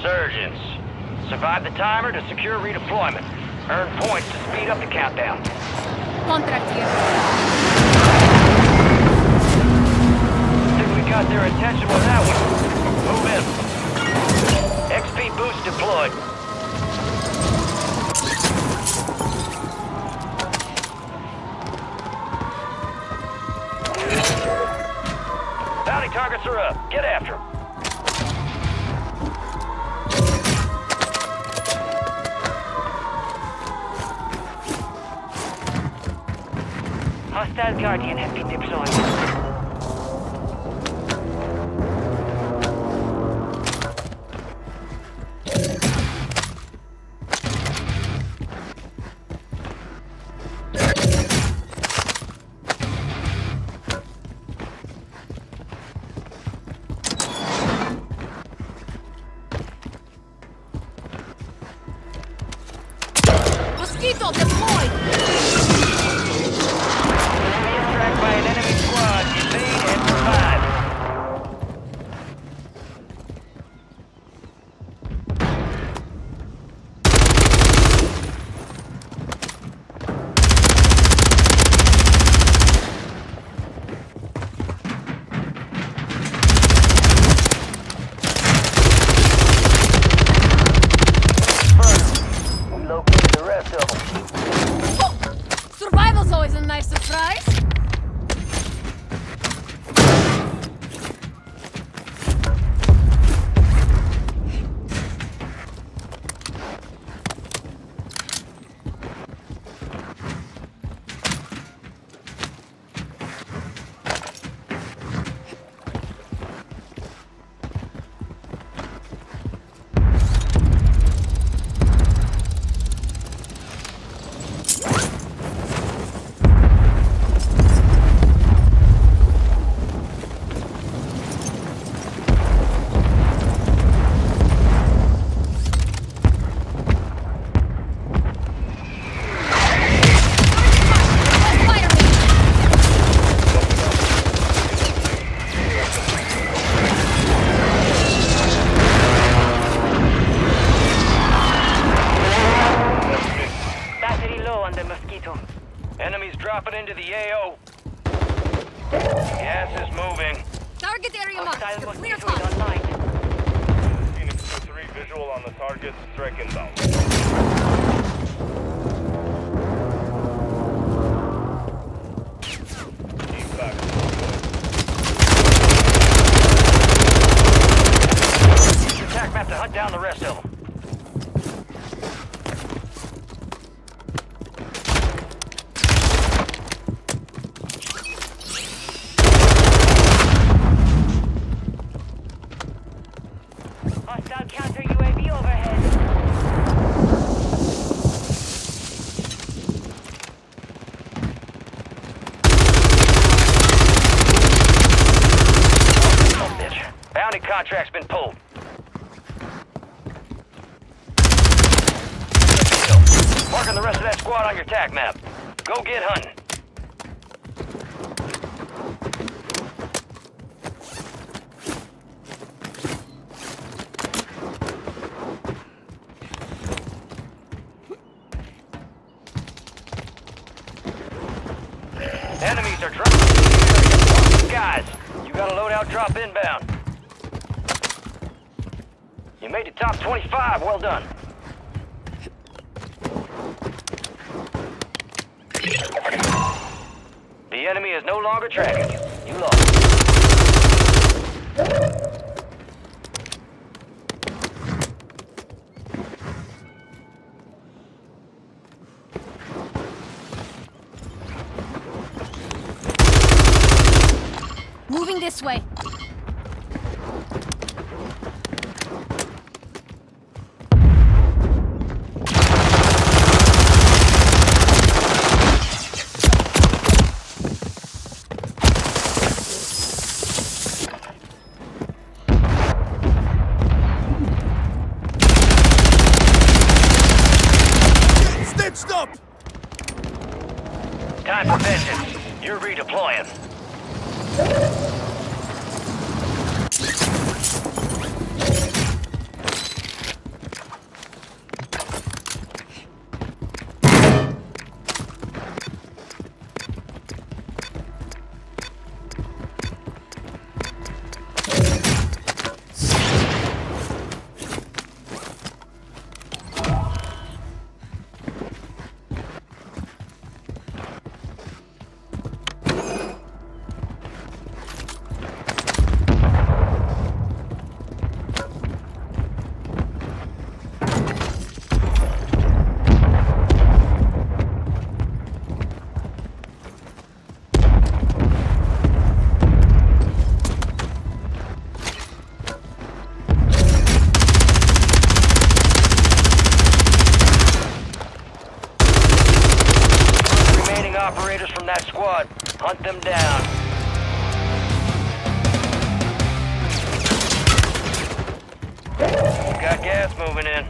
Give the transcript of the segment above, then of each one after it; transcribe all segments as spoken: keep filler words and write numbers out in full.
Resurgence. Survive the timer to secure redeployment. Earn points to speed up the countdown. Contract here. Think we got their attention with that one. Move in. X P boost deployed. Bounty targets are up. Get after them. Hostile Guardian have been deployed. Mosquito deployed! Tracked by an enemy squad. Evade and survive. We located the rest of them. Oh! Survival's always a nice surprise! Enemies dropping into the A O. Gas is moving. Target area marked. Hostile Clear Mosquito is path. online. Phoenix two three visual on the target, strike inbound. Keep back. Use your attack map to hunt down the rest of them. Hostile counter U A V overhead. Oh, bitch. Bounty contract's been pulled. Marking the rest of that squad on your attack map. Go get hunting. Enemies are dropping. Guys, you got a loadout drop inbound. You made the top twenty-five. Well done. The enemy is no longer tracking you. You lost. Moving this way. Stitched up! Time for vengeance. You're redeploying. squad. Hunt them down. Got gas moving in.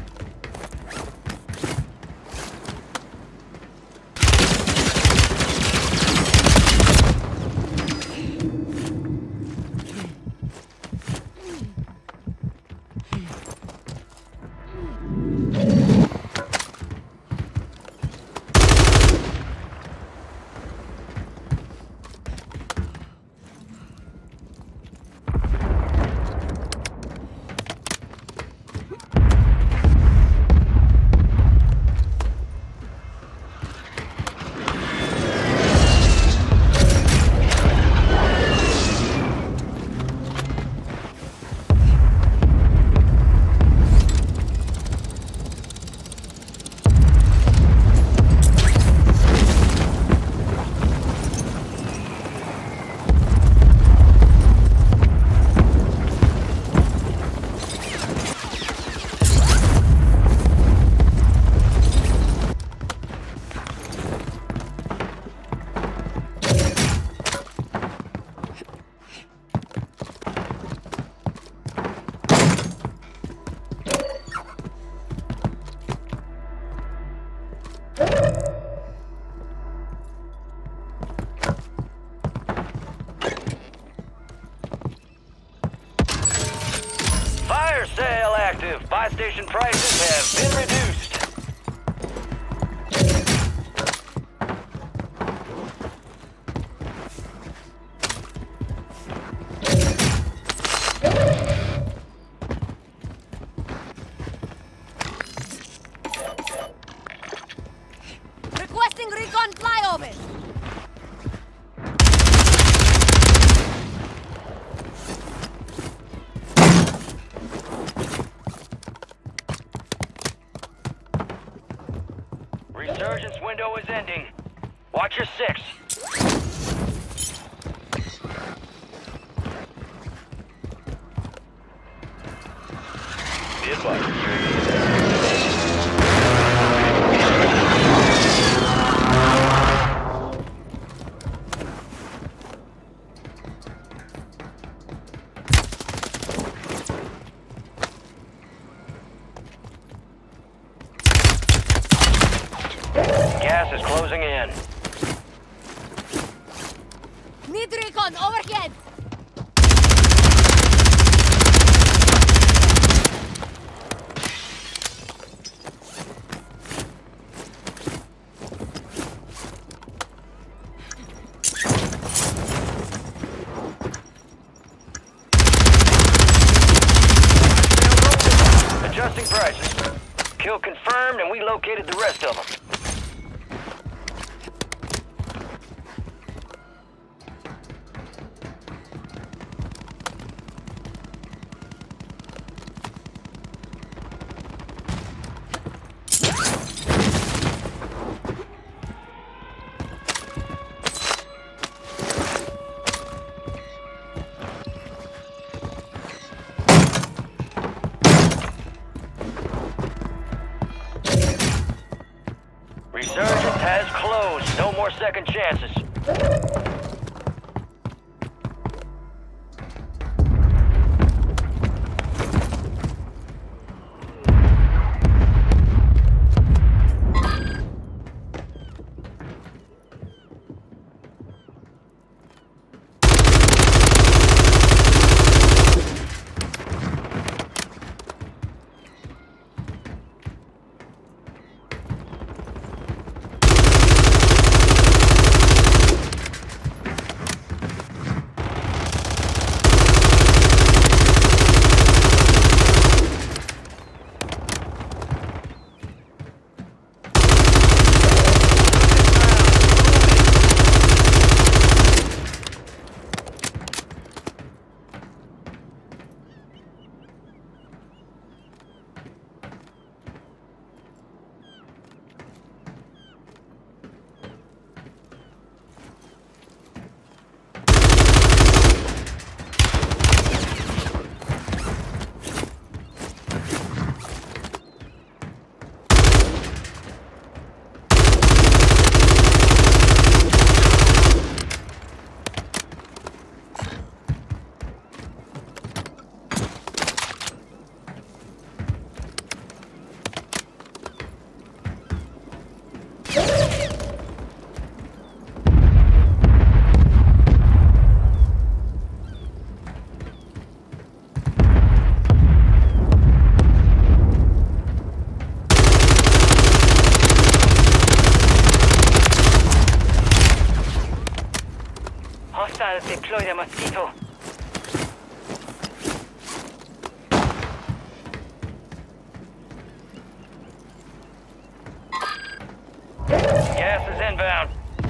Fire sale active. Buy station prices have been reduced. Requesting recon flyover. Resurgence window is ending. Watch your six. Be advised. Gas is closing in. Need recon overhead. Adjusting prices. Kill confirmed, and we located the rest of them. Resurgence has closed. No more second chances. Deploy the mosquito. Gas is inbound.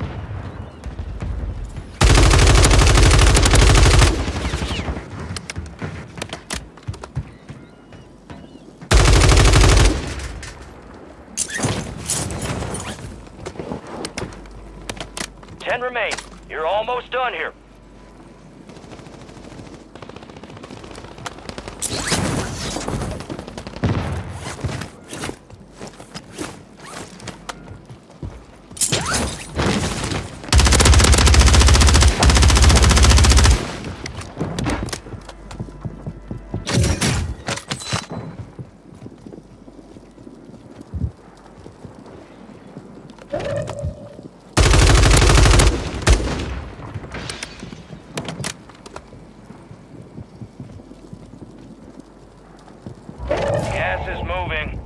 Ten remain. You're almost done here. Gas is moving.